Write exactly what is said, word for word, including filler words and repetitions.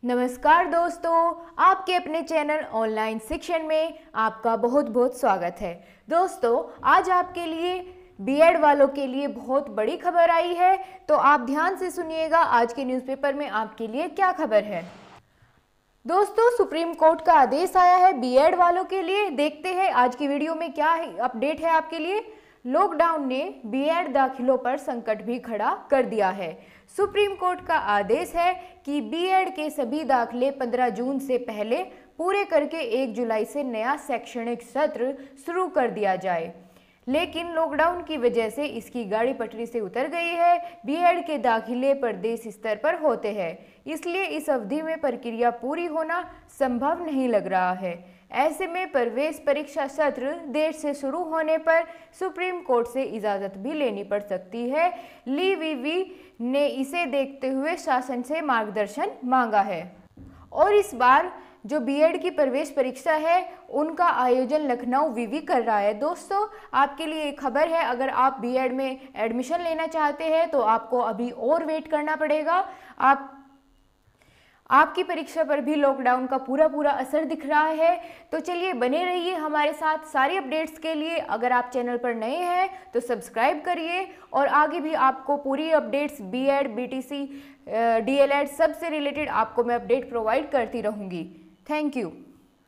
नमस्कार दोस्तों, आपके अपने चैनल ऑनलाइन शिक्षण में आपका बहुत बहुत स्वागत है। दोस्तों, आज आपके लिए बीएड वालों के लिए बहुत बड़ी खबर आई है, तो आप ध्यान से सुनिएगा आज के न्यूज़पेपर में आपके लिए क्या खबर है। दोस्तों, सुप्रीम कोर्ट का आदेश आया है बीएड वालों के लिए। देखते हैं आज की वीडियो में क्या अपडेट है आपके लिए। लॉकडाउन ने बीएड दाखिलों पर संकट भी खड़ा कर दिया है। सुप्रीम कोर्ट का आदेश है कि बीएड के सभी दाखिले पंद्रह जून से पहले पूरे करके एक जुलाई से नया शैक्षणिक सत्र शुरू कर दिया जाए, लेकिन लॉकडाउन की वजह से इसकी गाड़ी पटरी से उतर गई है। बीएड के दाखिले प्रदेश स्तर पर होते हैं, इसलिए इस अवधि में प्रक्रिया पूरी होना संभव नहीं लग रहा है। ऐसे में प्रवेश परीक्षा सत्र देर से शुरू होने पर सुप्रीम कोर्ट से इजाज़त भी लेनी पड़ सकती है। ली वीवी ने इसे देखते हुए शासन से मार्गदर्शन मांगा है और इस बार जो बीएड की प्रवेश परीक्षा है उनका आयोजन लखनऊ विवि कर रहा है। दोस्तों, आपके लिए एक खबर है, अगर आप बीएड में एडमिशन लेना चाहते हैं तो आपको अभी और वेट करना पड़ेगा। आप आपकी परीक्षा पर भी लॉकडाउन का पूरा पूरा असर दिख रहा है। तो चलिए बने रहिए हमारे साथ सारी अपडेट्स के लिए। अगर आप चैनल पर नए हैं तो सब्सक्राइब करिए और आगे भी आपको पूरी अपडेट्स बीएड, बीटीसी, डीएलएड सब से रिलेटेड आपको मैं अपडेट प्रोवाइड करती रहूँगी। Thank you.